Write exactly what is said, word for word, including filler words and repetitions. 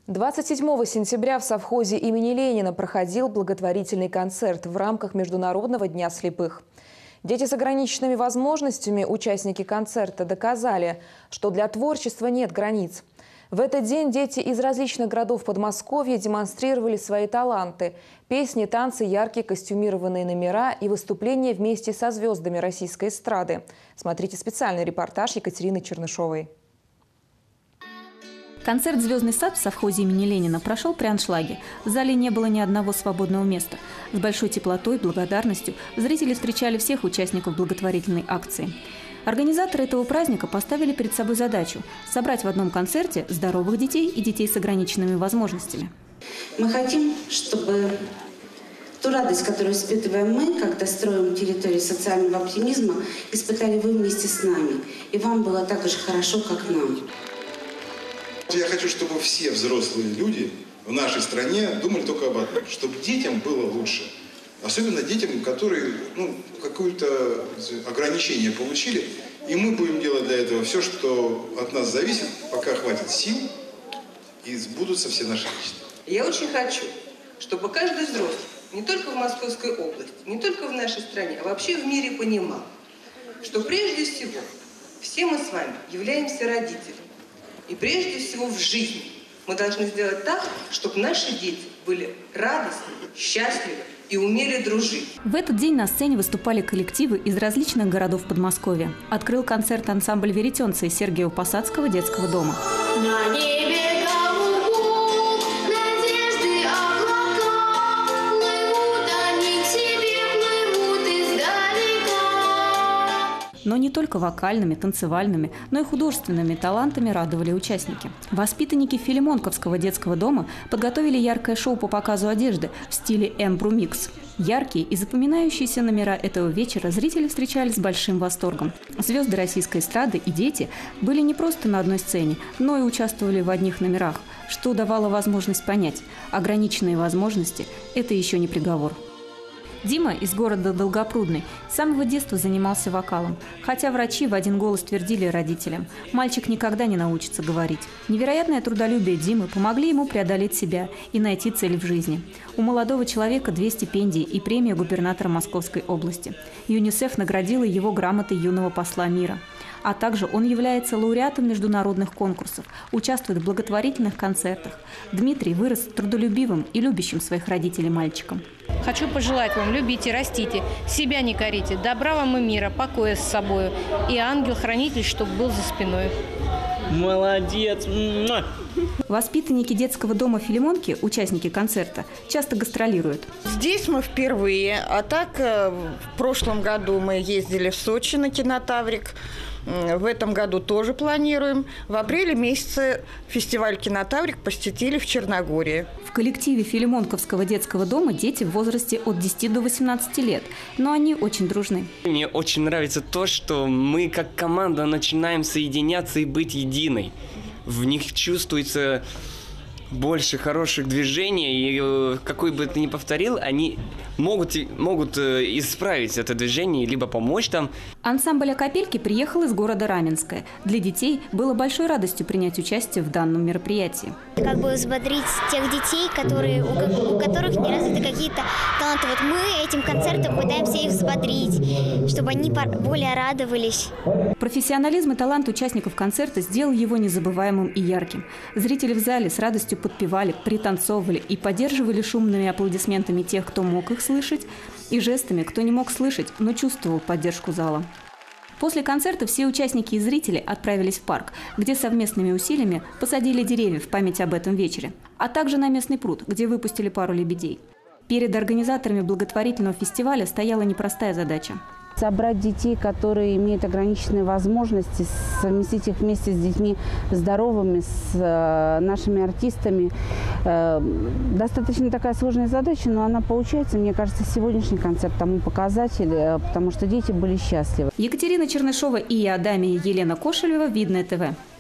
двадцать седьмого сентября в совхозе имени Ленина проходил благотворительный концерт в рамках Международного дня слепых. Дети с ограниченными возможностями, участники концерта, доказали, что для творчества нет границ. В этот день дети из различных городов Подмосковья демонстрировали свои таланты. Песни, танцы, яркие костюмированные номера и выступления вместе со звездами российской эстрады. Смотрите специальный репортаж Екатерины Чернышовой. Концерт «Звездный сад» в совхозе имени Ленина прошел при аншлаге. В зале не было ни одного свободного места. С большой теплотой и благодарностью зрители встречали всех участников благотворительной акции. Организаторы этого праздника поставили перед собой задачу – собрать в одном концерте здоровых детей и детей с ограниченными возможностями. Мы хотим, чтобы ту радость, которую испытываем мы, когда строим территорию социального оптимизма, испытали вы вместе с нами. И вам было так же хорошо, как нам. Я хочу, чтобы все взрослые люди в нашей стране думали только об одном, чтобы детям было лучше. Особенно детям, которые ну, какое-то ограничение получили. И мы будем делать для этого все, что от нас зависит, пока хватит сил, и сбудутся все наши мечты. Я очень хочу, чтобы каждый взрослый, не только в Московской области, не только в нашей стране, а вообще в мире понимал, что прежде всего все мы с вами являемся родителями. И прежде всего в жизни мы должны сделать так, чтобы наши дети были радостны, счастливы и умели дружить. В этот день на сцене выступали коллективы из различных городов Подмосковья. Открыл концерт ансамбль «Веретенцы» из Сергиево-Посадского детского дома. На небе голубом надежды облака, плывут они к себе, плывут издалека. Но не только вокальными, танцевальными, но и художественными талантами радовали участники. Воспитанники Филимонковского детского дома подготовили яркое шоу по показу одежды в стиле «Эмбру-микс». Яркие и запоминающиеся номера этого вечера зрители встречали с большим восторгом. Звезды российской эстрады и дети были не просто на одной сцене, но и участвовали в одних номерах, что давало возможность понять – ограниченные возможности – это еще не приговор. Дима из города Долгопрудный с самого детства занимался вокалом, хотя врачи в один голос твердили родителям – мальчик никогда не научится говорить. Невероятное трудолюбие Димы помогли ему преодолеть себя и найти цель в жизни. У молодого человека две стипендии и премия губернатора Московской области. ЮНИСЕФ наградила его грамотой юного посла мира. А также он является лауреатом международных конкурсов, участвует в благотворительных концертах. Дмитрий вырос трудолюбивым и любящим своих родителей мальчиком. Хочу пожелать вам: любите, растите, себя не корите, добра вам и мира, покоя с собой. И ангел-хранитель, чтобы был за спиной. Молодец! Воспитанники детского дома Филимонки, участники концерта, часто гастролируют. Здесь мы впервые, а так в прошлом году мы ездили в Сочи на кинотаврик. В этом году тоже планируем. В апреле месяце фестиваль «Кинотаврик» посетили в Черногории. В коллективе Филимонковского детского дома дети в возрасте от десяти до восемнадцати лет, но они очень дружны. Мне очень нравится то, что мы как команда начинаем соединяться и быть единой. В них чувствуется больше хороших движений, и какой бы ты ни повторил, они могут, могут исправить это движение, либо помочь там. Ансамбль «Акапельки» приехал из города Раменское. Для детей было большой радостью принять участие в данном мероприятии. Как бы взбодрить тех детей, которые, у, у которых не развиты какие-то таланты. Вот мы этим концертом пытаемся их взбодрить, чтобы они более радовались. Профессионализм и талант участников концерта сделал его незабываемым и ярким. Зрители в зале с радостью подпевали, пританцовывали и поддерживали шумными аплодисментами тех, кто мог их слышать, и жестами, кто не мог слышать, но чувствовал поддержку зала. После концерта все участники и зрители отправились в парк, где совместными усилиями посадили деревья в память об этом вечере, а также на местный пруд, где выпустили пару лебедей. Перед организаторами благотворительного фестиваля стояла непростая задача. Собрать детей, которые имеют ограниченные возможности, совместить их вместе с детьми здоровыми, с э, нашими артистами. Э, достаточно такая сложная задача, но она получается. Мне кажется, сегодняшний концерт тому показатель, э, потому что дети были счастливы. Екатерина Чернышова и Адамия Елена Кошелева, Видное ТВ.